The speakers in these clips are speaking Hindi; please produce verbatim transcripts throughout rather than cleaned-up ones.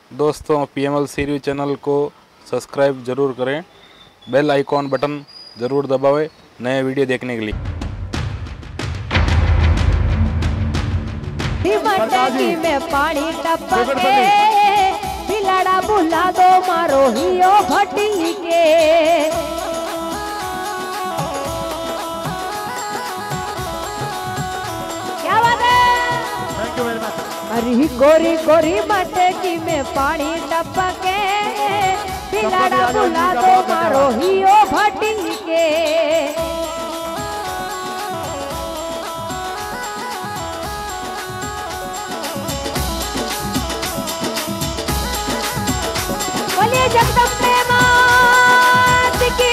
दोस्तों पीएमएल सीरीज चैनल को सब्सक्राइब जरूर करें, बेल आइकॉन बटन ज़रूर दबाएं नए वीडियो देखने के लिए। मटकी में पानी टपके बिलाड़ा बुला दो मारो हियो भटी के। क्या बात है? Thank you very much. अरे गोरी गोरी मटकी में पानी टपके बिलाड़ा बुला दो मारो हियो भटी के। बोलिए जगदम्बे मात की।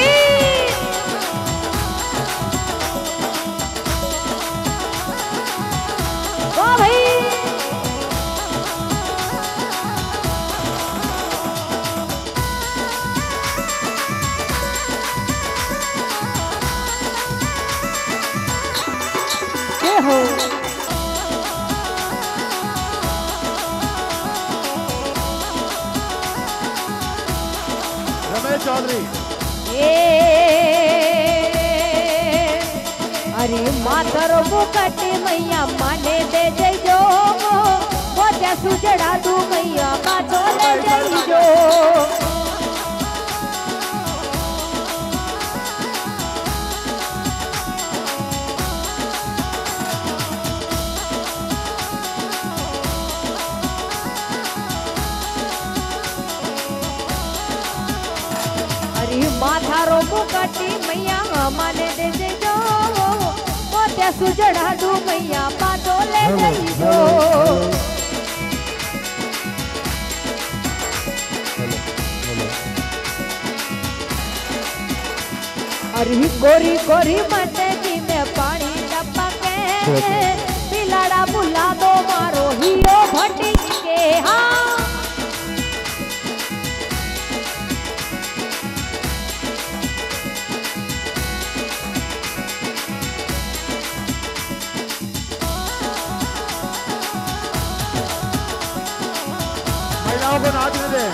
ओ भाई ये हो चौधरी। अरे मातरो मुकट मैया माने दे जइजो मोजा सुजड़ा दू मैया बाजो ले जइजो। माथा रो मुकटी मैया माने दे जइजो मोजा सुजड़ा दू मैया बाजो ले जइजो। अरे गोरी गोरी मटकी में पानी टपके बिलाड़ा बुला दो मारो हियो भटी के। हाँ महिलाओं को नाचने दें।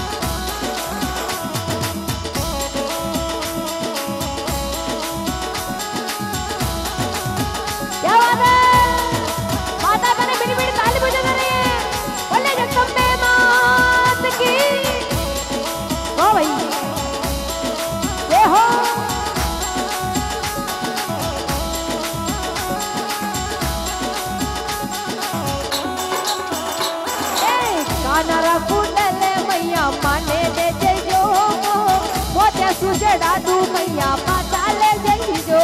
क्या बात है? माता बने बिनी बिनी ताली बजा रही है। बोले जगदम्बे मात की। ओ भाई ये हो कानरा कुंडले मैया माने दे जइजो मोजा सुजड़ा दू मैया बाजा ले जइजो।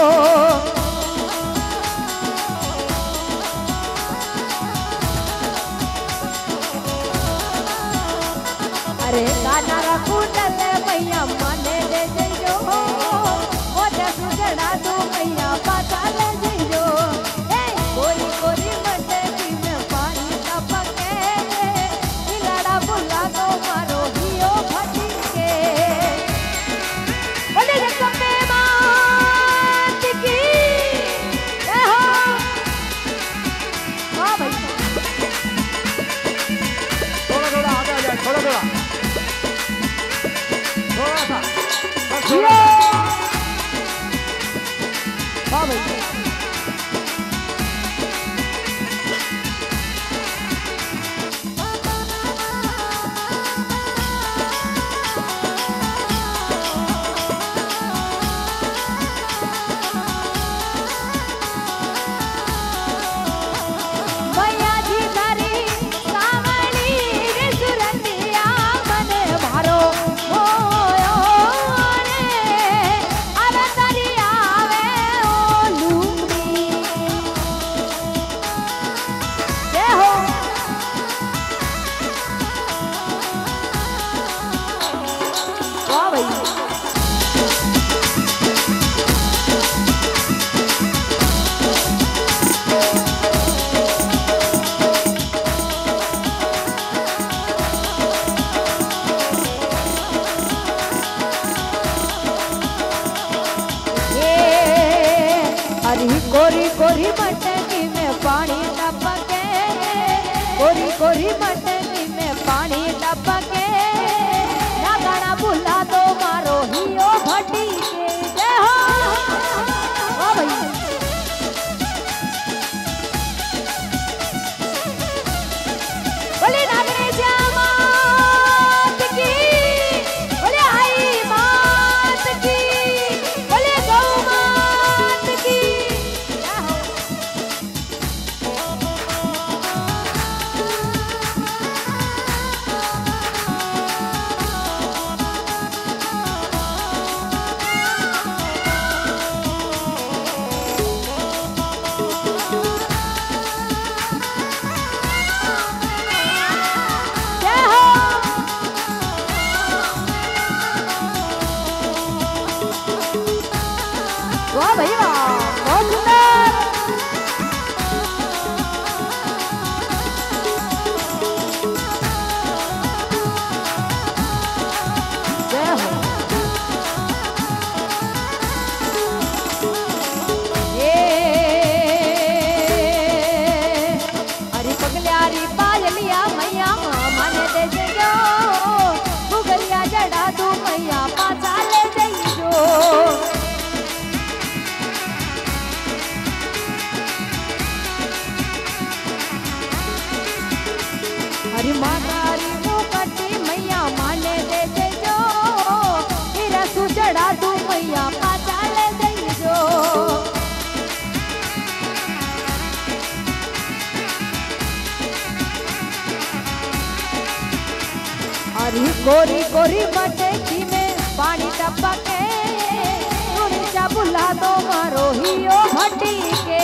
अरे कानरा कुंडले मैया माने दे जइजो मोजा सुजड़ा दू मैया बाजा ले जइजो। ए गोरी गोरी मटकी में पानी टपके बिलाड़ा बुला दो मारो हियो भटी के। बोले जगदम्बे मात की। जय हो। वाह भाई थोड़ा थोड़ा आगे आ जाए, थोड़ा थोड़ा थोड़ा सा बस जियो। थोड़ा। वाह भाई मैया जी धरी सावणी रे सुरंदिया मने भारो होयो रे अरे तरी आवे ओ लूंगी। जय हो। वाह भाई अरे गोरी गोरी मटकी में पानी टपके गोरी गोरी मटकी में पानी टपके टपके ना गाना भूला तो मारो हियो भट्टी के जय हो वाह भाई बोले नागरे जामात की बोले आई मात की बोले गौ मात की जय हो जय हो वाह भाई वाह बहुत सुंदर जय हो ए हरी पगल्यारी पायलिया मैया माने दे जो गुगलिया जड़ा तू मैया पाछा ले जो हरी मातारी मुकटी मैया माने दे जो तेरा सुजड़ा तू मैया पाछा ले जो हरी गोरी गोरी मटकी में पानी टपके चा बुला तो मारो हियो भट्टी के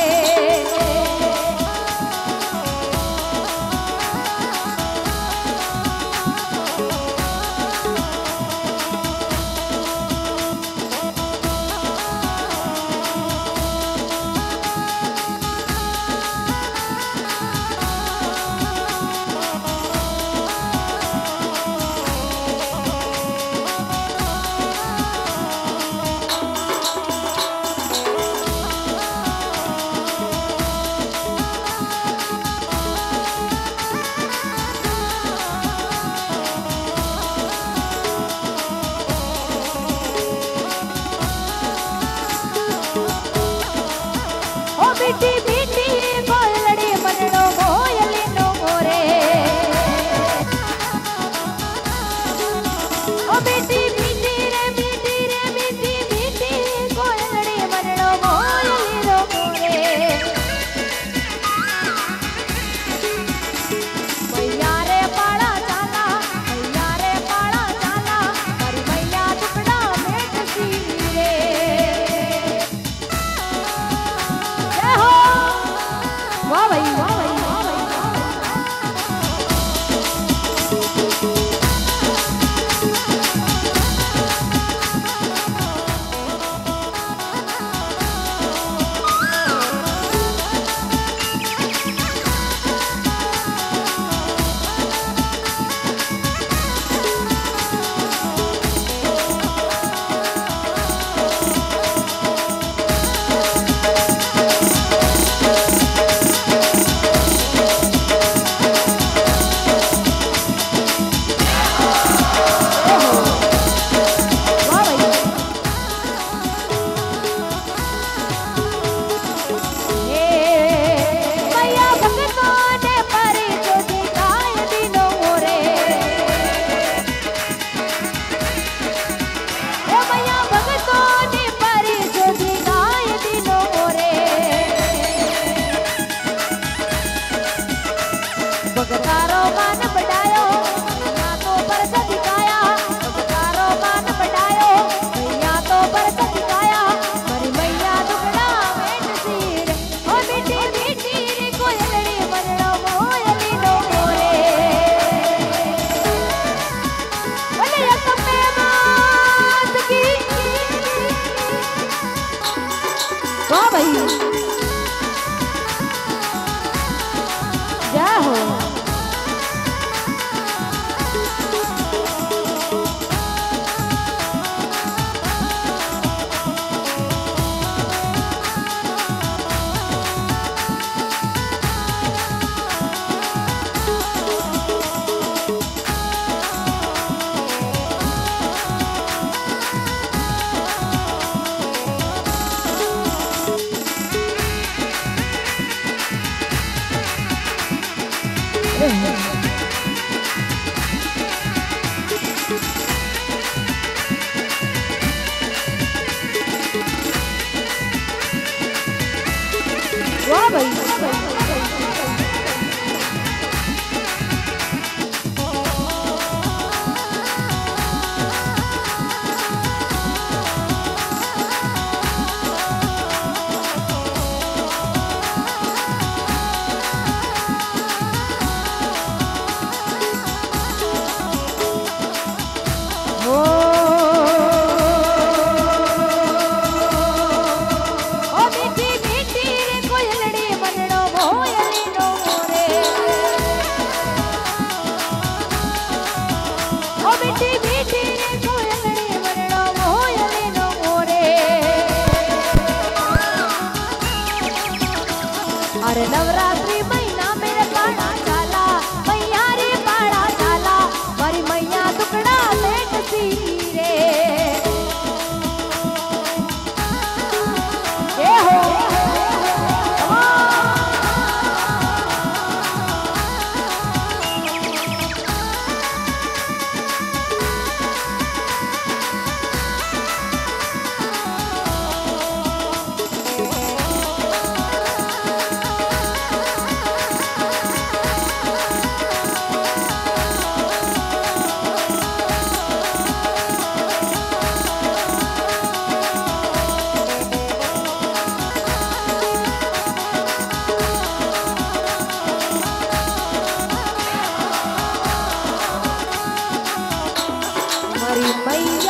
मारी मैया